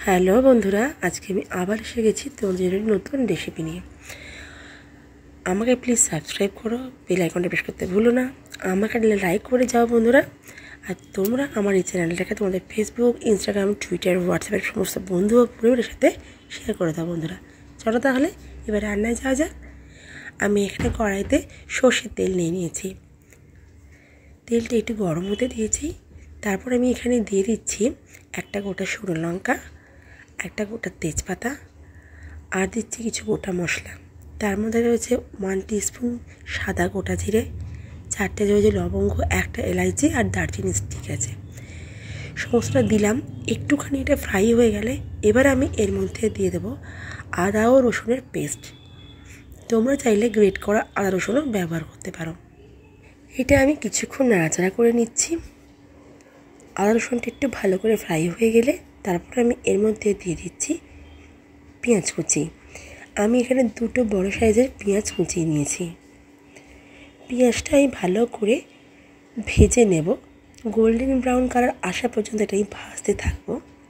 Hello বন্ধুরা, আজকে আমি আবার এসে গেছি তোমাদের নতুন রেসিপি নিয়ে। আমাকে প্লিজ সাবস্ক্রাইব করো, বেল আইকনটা প্রেস করতে ভুলো না, আমাকে লাইক করে যাও বন্ধুরা। আর তোমরা আমার এই চ্যানেলটাকে তোমাদের ফেসবুক, ইনস্টাগ্রাম, টুইটার, হোয়াটসঅ্যাপের সমস্ত বন্ধু ও পরিবারের সাথে শেয়ার করে দাও বন্ধুরা। চলো তাহলে এবার রান্নায় যাওয়া যাক। আমি এখানে কড়াইতে সর্ষের তেল নিয়ে নিয়েছি। তেলটা একটু গরম হতে দিয়েছি। তারপর আমি এখানে দিয়ে দিচ্ছি একটা গোটা শুকনো লঙ্কা, একটা গোটা তেজপাতা, আর দিচ্ছি কিছু গোটা মশলা। তার মধ্যে রয়েছে 1 টিস্পুন সাদা গোটা জিরে, 4টে রয়েছে লবঙ্গ, একটা এলাইচি আর দারচিনি স্টিক আছে। সমস্তটা দিলাম। একটুখানি এটা ফ্রাই হয়ে গেলে এবার আমি এর মধ্যে দিয়ে দেবো আদা ও রসুনের পেস্ট। তোমরা চাইলে গ্রেট করা আদা রসুনও ব্যবহার করতে পারো। এটা আমি কিছুক্ষণ নাড়াচাড়া করে নিচ্ছি। আদা রসুনটা একটু ভালো করে ফ্রাই হয়ে গেলে তারপর আমি এর মধ্যে দিয়ে দিচ্ছি পেঁয়াজ কুচি। আমি এখানে 2টো বড় সাইজের পেঁয়াজ কুচিয়ে নিয়েছি। পেঁয়াজটা আমি ভালো করে ভেজে নেব। গোল্ডেন ব্রাউন কালার আসা পর্যন্ত এটা আমি ভাজতে থাকবো।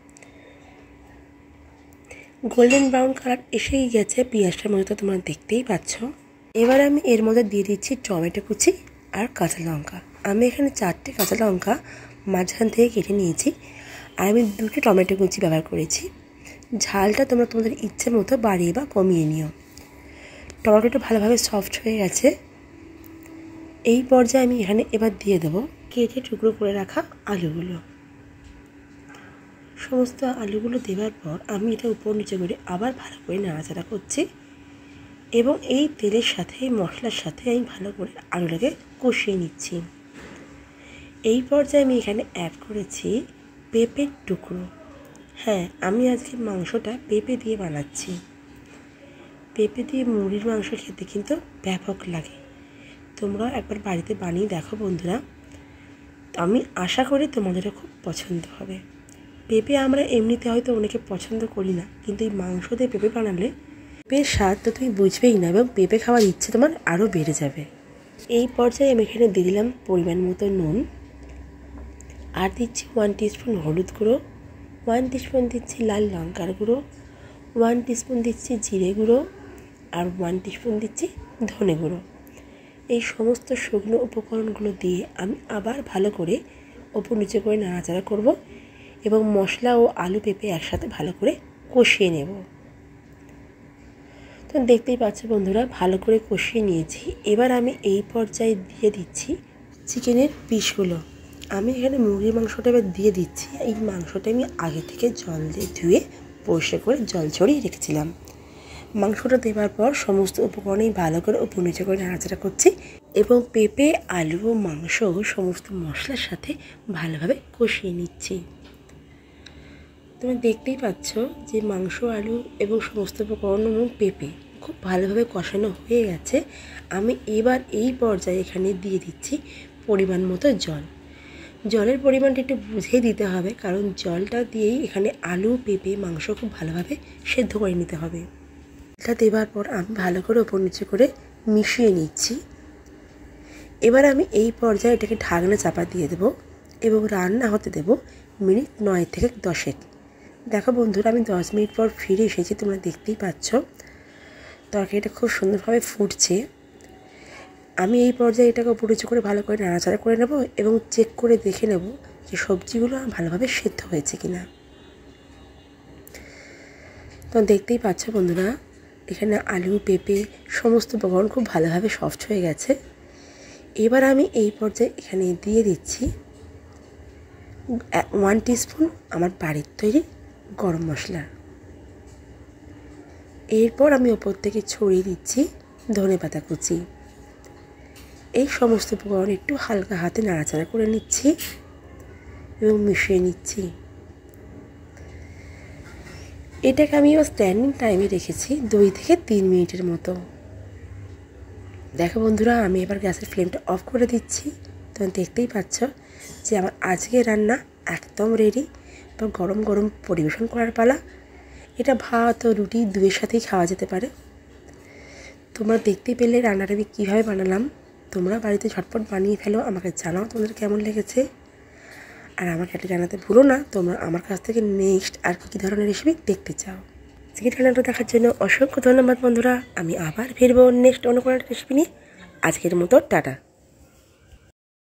গোল্ডেন ব্রাউন কালার এসেই গেছে পেঁয়াজটার মধ্যে, তো তোমরা দেখতেই পাচ্ছ। এবার আমি এর মধ্যে দিয়ে দিচ্ছি টমেটো কুচি আর কাঁচা লঙ্কা। আমি এখানে 4টে কাঁচা লঙ্কা মাঝখান থেকে কেটে নিয়েছি, আর আমি 2টো টমেটো কুচি ব্যবহার করেছি। ঝালটা তোমরা তোমাদের ইচ্ছে মতো বাড়িয়ে বা কমিয়ে নিও। টমেটোটা ভালোভাবে সফট হয়ে গেছে। এই পর্যায়ে আমি এখানে এবার দিয়ে দেবো কেটে টুকরো করে রাখা আলুগুলো। সমস্ত আলুগুলো দেওয়ার পর আমি এটা উপর নিচে করে আবার ভালো করে নাড়াচাড়া করছি, এবং এই তেলের সাথে মশলার সাথে আমি ভালো করে আলুটাকে কষিয়ে নিচ্ছি। এই পর্যায়ে আমি এখানে অ্যাড করেছি পেঁপের টুকরো। হ্যাঁ, আমি আজকে মাংসটা পেঁপে দিয়ে বানাচ্ছি। পেঁপে দিয়ে মুরগির মাংস খেতে কিন্তু ব্যাপক লাগে। তোমরা একবার বাড়িতে বানিয়ে দেখো বন্ধুরা, আমি আশা করি তোমাদেরও খুব পছন্দ হবে। পেঁপে আমরা এমনিতে হয়তো অনেকে পছন্দ করি না, কিন্তু এই মাংস দিয়ে পেঁপে বানালে পেঁপের স্বাদ তো তুমি বুঝবেই না, এবং পেঁপে খাওয়ার ইচ্ছে তোমার আরও বেড়ে যাবে। এই পর্যায়ে আমি এখানে দিয়ে দিলাম পরিমাণ মতো নুন, আর দিচ্ছি 1 টিস্পুন হলুদ গুঁড়ো, 1 টিস্পুন দিচ্ছি লাল লঙ্কার গুঁড়ো, 1 টিস্পুন দিচ্ছি জিরে গুঁড়ো, আর 1 টিস্পুন দিচ্ছি ধনে গুঁড়ো। এই সমস্ত শুকনো উপকরণগুলো দিয়ে আমি আবার ভালো করে ওপর নিচে করে নাড়াচাড়া করব, এবং মশলা ও আলু পেঁপে একসাথে ভালো করে কষিয়ে নেব। তো দেখতেই পাচ্ছ বন্ধুরা, ভালো করে কষিয়ে নিয়েছি। এবার আমি এই পর্যায়ে দিয়ে দিচ্ছি চিকেনের পিসগুলো। আমি এখানে মুরগির মাংসটা এবার দিয়ে দিচ্ছি। এই মাংসটা আমি আগে থেকে জল দিয়ে ধুয়ে পরিষ্কার করে জল ছড়িয়ে রেখেছিলাম। মাংসটা দেওয়ার পর সমস্ত উপকরণই ভালো করে উপর নিচে করে নাড়াচাড়া করছি, এবং পেঁপে, আলু ও মাংস সমস্ত মশলার সাথে ভালোভাবে কষিয়ে নিচ্ছি। তোমরা দেখতেই পাচ্ছ যে মাংস, আলু এবং সমস্ত উপকরণ এবং পেঁপে খুব ভালোভাবে কষানো হয়ে গেছে। আমি এবার এই পর্যায়ে এখানে দিয়ে দিচ্ছি পরিমাণ মতো জল। জলের পরিমাণটা একটু বুঝেই দিতে হবে, কারণ জলটা দিয়েই এখানে আলু, পেঁপে, মাংস খুব ভালোভাবে সেদ্ধ করে নিতে হবে। এটা দেওয়ার পর আমি ভালো করে ওপর নিচে করে মিশিয়ে নিচ্ছি। এবার আমি এই পর্যায়ে এটাকে ঢাকনা চাপা দিয়ে দেবো, এবং রান্না হতে দেবো মিনিট 9 থেকে 10। দেখো বন্ধুরা, আমি 10 মিনিট পর ফিরে এসেছি। তোমরা দেখতেই পাচ্ছ তরকারিটা খুব সুন্দরভাবে ফুটছে। আমি এই পর্যায়ে এটাকে উপর নিচে করে ভালো করে নাড়াচাড়া করে নেব, এবং চেক করে দেখে নেব যে সবজিগুলো ভালোভাবে সেদ্ধ হয়েছে কিনা। তো দেখতেই পাচ্ছ বন্ধুরা, এখানে আলু, পেঁপে সমস্ত উপকরণ খুব ভালোভাবে সফট হয়ে গেছে। এবার আমি এই পর্যায়ে এখানে দিয়ে দিচ্ছি 1 টিস্পুন আমার বাড়ির তৈরি গরম মশলা। এরপর আমি ওপর থেকে ছড়িয়ে দিচ্ছি ধনেপাতা কুচি। এই সমস্ত উপকরণ একটু হালকা হাতে নাড়াচাড়া করে নিচ্ছি এবং মিশিয়ে নিচ্ছি। এটাকে আমি স্ট্যান্ডিং টাইমে রেখেছি 2 থেকে 3 মিনিটের মতো। দেখো বন্ধুরা, আমি এবার গ্যাসের ফ্লেমটা অফ করে দিচ্ছি। তোমরা দেখতেই পাচ্ছ যে আমার আজকে রান্না একদম রেডি। বা গরম গরম পরিবেশন করার পালা। এটা ভাত ও রুটি দুয়ের সাথেই খাওয়া যেতে পারে। তোমরা দেখতে পেলে রান্নাটা আমি কীভাবে বানালাম। তোমরা বাড়িতে ঝটপট বানিয়ে ফেলো, আমাকে জানাও তোমাদের কেমন লেগেছে। আর আমাকে একটা জানাতে ভুলো না তোমরা আমার কাছ থেকে নেক্সট আর কী ধরনের রেসিপি দেখতে চাও। আজকের রান্নাটা দেখার জন্য অসংখ্য ধন্যবাদ বন্ধুরা। আমি আবার ফিরবো নেক্সট অন্য কোনো একটা রেসিপি নিয়ে। আজকের মতো টাটা।